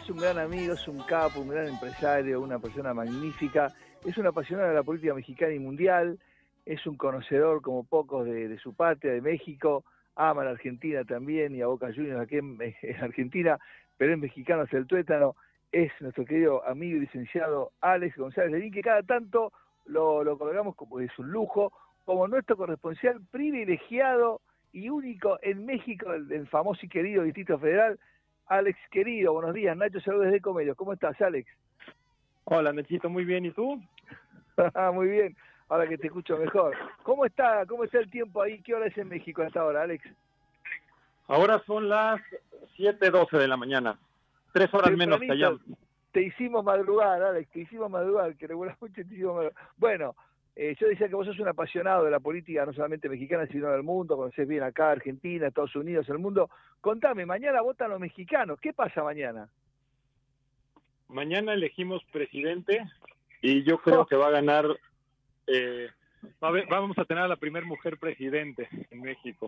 es un gran amigo, es un capo, un gran empresario, una persona magnífica, es un apasionado de la política mexicana y mundial, es un conocedor como pocos de su patria, de México, ama a la Argentina también y a Boca Juniors aquí en Argentina, pero es mexicano hasta el tuétano, es nuestro querido amigo y licenciado Alex González Levín, que cada tanto lo colgamos como es un lujo, como nuestro corresponsal privilegiado y único en México, el famoso y querido Distrito Federal. Alex, querido, buenos días. Nacho, saludos desde Comedios. ¿Cómo estás, Alex? Hola, Nachito, muy bien. ¿Y tú? Muy bien, ahora que te escucho mejor. ¿Cómo está el tiempo ahí? ¿Qué hora es en México hasta ahora, Alex? Ahora son las 7:12 de la mañana. 3 horas menos que allá. Te hicimos madrugar, Alex, que regularmente te hicimos madrugar. Bueno, yo decía que vos sos un apasionado de la política, no solamente mexicana, sino del mundo, conocés bien acá, Argentina, Estados Unidos, el mundo. Contame, mañana votan los mexicanos, ¿qué pasa mañana? Mañana elegimos presidente y yo creo que va a ganar, vamos a tener a la primera mujer presidente en México.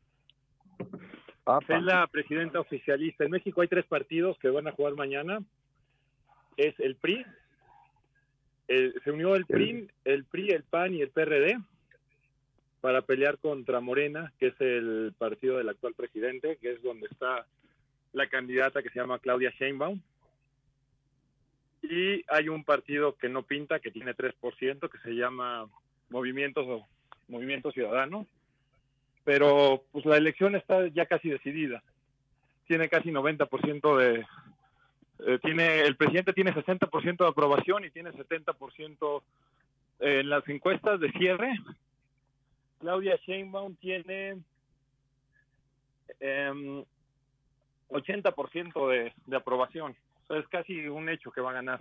Es la presidenta oficialista. En México hay 3 partidos que van a jugar mañana. Es el PRI, se unió el PRI, el PAN y el PRD para pelear contra Morena, que es el partido del actual presidente, que es donde está la candidata que se llama Claudia Sheinbaum. Y hay un partido que no pinta, que tiene 3%, que se llama Movimiento Ciudadano. Pero pues la elección está ya casi decidida. Tiene casi 90% el presidente tiene 60% de aprobación y tiene 70% en las encuestas de cierre. Claudia Sheinbaum tiene 80% de aprobación. O sea, es casi un hecho que va a ganar.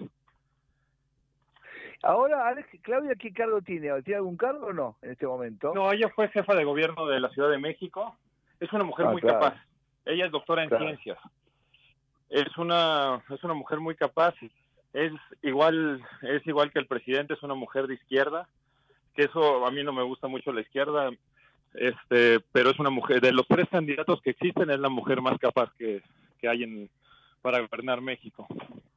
Ahora, Alex, Claudia, ¿qué cargo tiene? ¿Tiene algún cargo o no en este momento? No, ella fue jefa de gobierno de la Ciudad de México. Es una mujer muy capaz. Ella es doctora en ciencias. Es una mujer muy capaz. Es igual que el presidente, es una mujer de izquierda, que eso a mí no me gusta mucho la izquierda, pero es una mujer, de los 3 candidatos que existen, es la mujer más capaz que hay para gobernar México.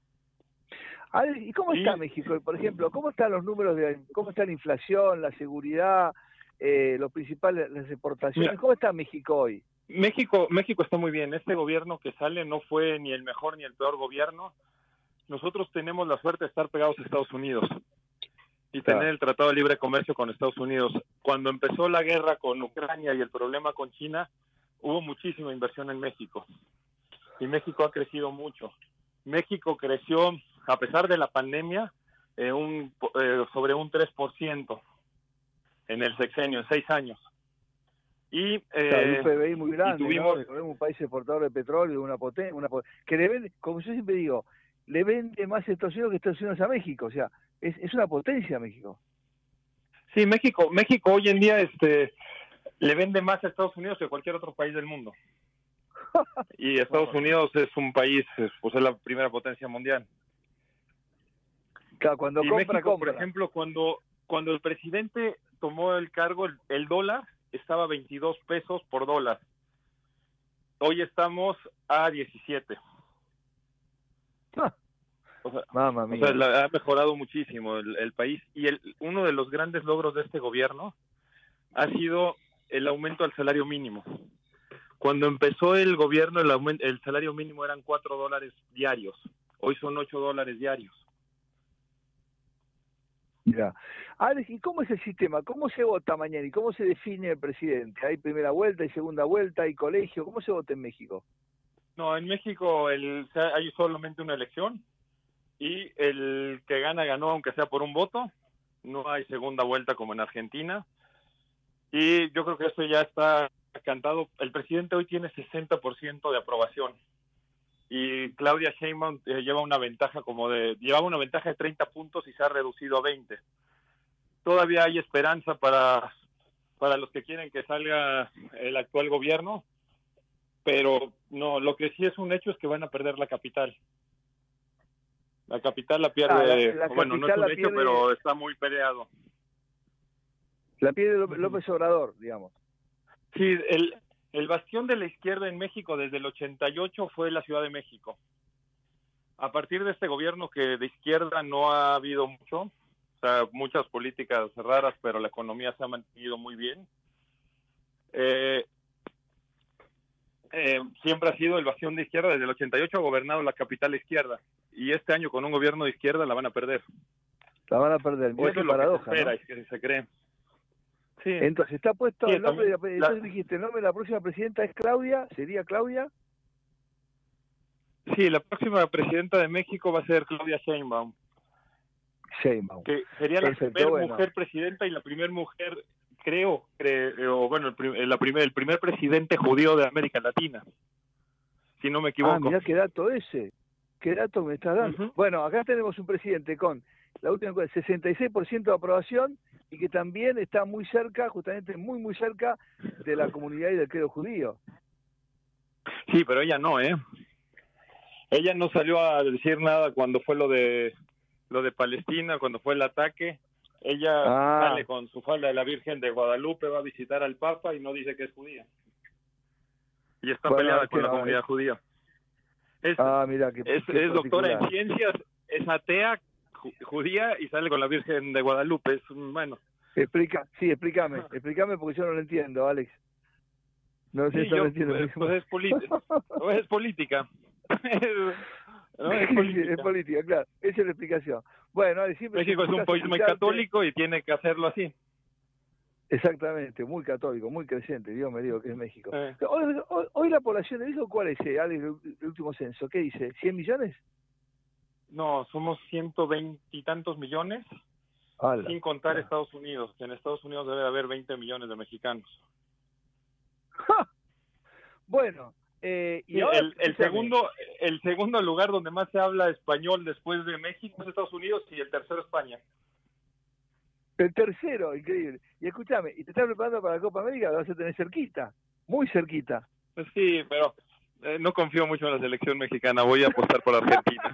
¿Y cómo está México? Por ejemplo, ¿cómo están los números cómo está la inflación, la seguridad, los principales, las exportaciones? Mira, ¿cómo está México hoy? México está muy bien. Este gobierno que sale no fue ni el mejor ni el peor gobierno. Nosotros tenemos la suerte de estar pegados a Estados Unidos y tener el Tratado de Libre Comercio con Estados Unidos. Cuando empezó la guerra con Ucrania y el problema con China, hubo muchísima inversión en México. Y México ha crecido mucho. México creció, a pesar de la pandemia, sobre un 3% en el sexenio, en 6 años. Y un PBI muy grande, tuvimos, ¿no? Un país exportador de petróleo, que le vende, como yo siempre digo, le vende más Estados Unidos que Estados Unidos a México. O sea, es una potencia México. Sí, México hoy en día le vende más a Estados Unidos que a cualquier otro país del mundo. Y Estados Unidos es un país, pues es la primera potencia mundial. Claro, cuando compra. Por ejemplo, cuando el presidente tomó el cargo, el dólar estaba 22 pesos por dólar. Hoy estamos a 17. O sea, Mamma mía. Ha mejorado muchísimo el país. Y uno de los grandes logros de este gobierno ha sido el aumento al salario mínimo. Cuando empezó el gobierno, el salario mínimo eran $4 diarios. Hoy son $8 diarios. Ya. Alex, ¿y cómo es el sistema? ¿Cómo se vota mañana? ¿Y cómo se define el presidente? ¿Hay primera vuelta, hay segunda vuelta, hay colegio? ¿Cómo se vota en México? No, en México hay solamente una elección y el que gana, ganó, aunque sea por un voto. No hay segunda vuelta como en Argentina. Y yo creo que esto ya está cantado. El presidente hoy tiene 60% de aprobación. Y Claudia Sheinbaum llevaba una ventaja de 30 puntos y se ha reducido a 20. Todavía hay esperanza para los que quieren que salga el actual gobierno, pero no, lo que sí es un hecho es que van a perder la capital. La capital la pierde, bueno, no es un hecho, pero está muy peleado. La pierde López Obrador, digamos. Sí, el bastión de la izquierda en México desde el 88 fue la Ciudad de México. a partir de este gobierno que de izquierda no ha habido mucho, o sea, muchas políticas raras, pero la economía se ha mantenido muy bien. Siempre ha sido el bastión de izquierda, desde el 88 ha gobernado la capital izquierda, y este año con un gobierno de izquierda la van a perder. La van a perder. O eso es lo paradoja, que se espera, ¿no? Es que se cree. Sí. Entonces está puesto Sí, el nombre, también, entonces dijiste, el nombre de la próxima presidenta es Claudia, ¿sería Claudia? Sí, la próxima presidenta de México va a ser Claudia Sheinbaum. Sheinbaum. Que sería la Perfecto, primera bueno. mujer presidenta y la primera mujer, el primer presidente judío de América Latina, si no me equivoco. Ah, mirá qué dato ese, qué dato me estás dando. Bueno, acá tenemos un presidente con la última encuesta, 66% de aprobación y que también está muy cerca, justamente muy cerca de la comunidad y del credo judío. Sí, pero ella no, Ella no salió a decir nada cuando fue lo de Palestina, cuando fue el ataque. Ella sale con su falda de la Virgen de Guadalupe, va a visitar al Papa y no dice que es judía. Y está peleada con la comunidad judía. Mira, es doctora en ciencias, es atea, judía y sale con la Virgen de Guadalupe. Es bueno. Explícame porque yo no lo entiendo, Alex. No sé, no lo entiendo. Pues es política. Es política. No, es política. Es política, claro. Esa es la explicación. Bueno, México es un país muy católico y tiene que hacerlo así. Exactamente, muy católico, muy creyente, Dios me digo que es México. Hoy la población de México, ¿cuál es, Alex, el último censo? ¿Qué dice? ¿100 millones? No, somos 120 y tantos millones, sin contar Estados Unidos. En Estados Unidos debe haber 20 millones de mexicanos. ¡Ja! Bueno, y ahora, el segundo lugar donde más se habla español después de México es Estados Unidos y el tercero España. El tercero, increíble. Y escúchame, ¿y te estás preparando para la Copa América? Lo vas a tener cerquita, muy cerquita. Pues sí, pero no confío mucho en la selección mexicana, voy a apostar por Argentina.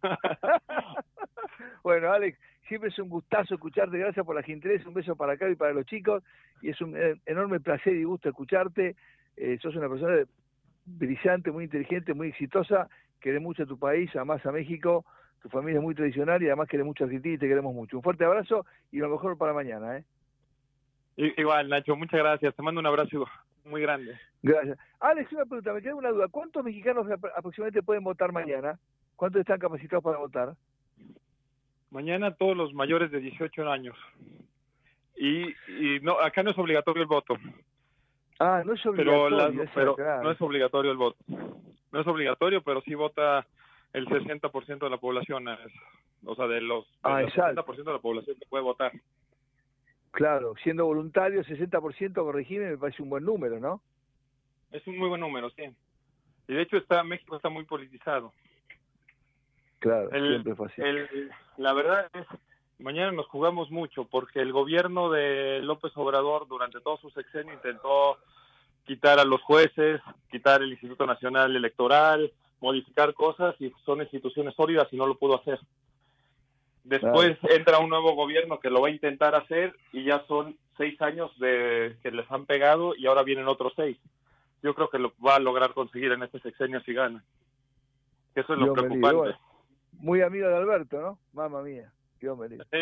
Bueno, Alex, siempre es un gustazo escucharte, gracias por la gentileza, un beso para acá y para los chicos, y es un enorme placer y gusto escucharte. Sos una persona brillante, muy inteligente, muy exitosa, querés mucho a tu país, amás a México, tu familia es muy tradicional y además querés mucho a Argentina y te queremos mucho. Un fuerte abrazo y lo mejor para mañana. Igual, Nacho, muchas gracias, te mando un abrazo muy grande. Gracias. Alex, una pregunta, me queda una duda, ¿cuántos mexicanos aproximadamente pueden votar mañana? ¿Cuántos están capacitados para votar? Mañana todos los mayores de 18 años. Y no, acá no es obligatorio el voto. No es obligatorio. Pero no es obligatorio el voto. No es obligatorio, pero sí vota el 60% de la población. O sea, del 60% de la población que puede votar. Claro, siendo voluntario, 60%, corregime, me parece un buen número, ¿no? Es un muy buen número, sí. Y de hecho México está muy politizado. Claro, siempre fue así. La verdad es, mañana nos jugamos mucho porque el gobierno de López Obrador durante todo su sexenio intentó quitar a los jueces, quitar el Instituto Nacional Electoral, modificar cosas y son instituciones sólidas y no lo pudo hacer. Después entra un nuevo gobierno que lo va a intentar hacer y ya son 6 años que les han pegado y ahora vienen otros 6. Yo creo que lo va a lograr conseguir en este sexenio si gana. Eso es lo preocupante. Muy amigo de Alberto, ¿no? Mamma mía, Dios me libre.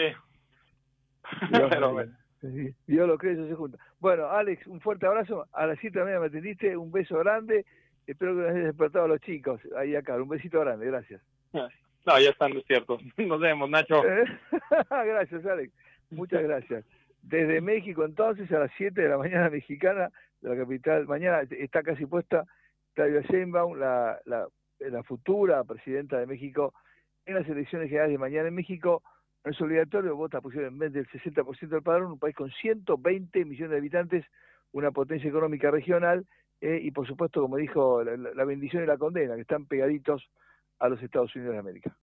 Dios lo cree, eso se junta. Bueno, Alex, un fuerte abrazo. A las 7 de la mañana me atendiste, un beso grande. Espero que nos hayas despertado a los chicos. Ahí acá, un besito grande, gracias. No, ya están despiertos. Nos vemos, Nacho. Gracias, Alex. Muchas gracias. Desde México, entonces, a las 7 de la mañana mexicana, de la capital, mañana está casi puesta Claudia Sheinbaum, la futura presidenta de México, en las elecciones generales de mañana en México. No es obligatorio, vota posiblemente el 60% del padrón, un país con 120 millones de habitantes, una potencia económica regional, y por supuesto, como dijo, la bendición y la condena, que están pegaditos a los Estados Unidos de América.